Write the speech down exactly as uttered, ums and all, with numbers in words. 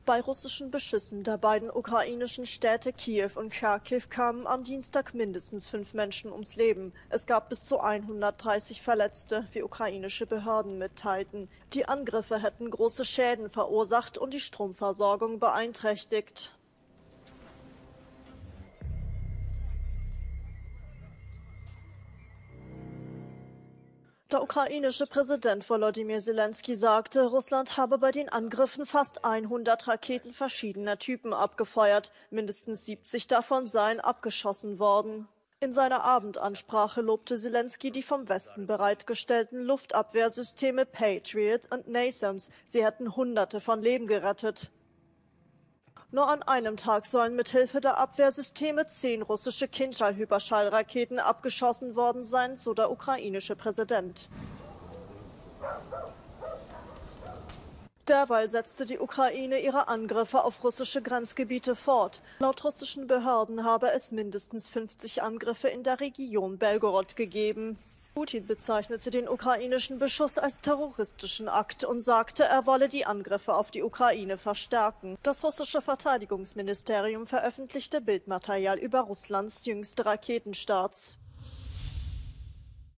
Bei russischen Beschüssen der beiden ukrainischen Städte Kiew und Charkiw kamen am Dienstag mindestens fünf Menschen ums Leben. Es gab bis zu hundertdreißig Verletzte, wie ukrainische Behörden mitteilten. Die Angriffe hätten große Schäden verursacht und die Stromversorgung beeinträchtigt. Der ukrainische Präsident Volodymyr Zelensky sagte, Russland habe bei den Angriffen fast hundert Raketen verschiedener Typen abgefeuert. Mindestens siebzig davon seien abgeschossen worden. In seiner Abendansprache lobte Zelensky die vom Westen bereitgestellten Luftabwehrsysteme Patriot und NASAMS. Sie hätten Hunderte von Leben gerettet. Nur an einem Tag sollen mithilfe der Abwehrsysteme zehn russische Kinschall-Hyperschallraketen abgeschossen worden sein, so der ukrainische Präsident. Derweil setzte die Ukraine ihre Angriffe auf russische Grenzgebiete fort. Laut russischen Behörden habe es mindestens fünfzig Angriffe in der Region Belgorod gegeben. Putin bezeichnete den ukrainischen Beschuss als terroristischen Akt und sagte, er wolle die Angriffe auf die Ukraine verstärken. Das russische Verteidigungsministerium veröffentlichte Bildmaterial über Russlands jüngste Raketenstarts.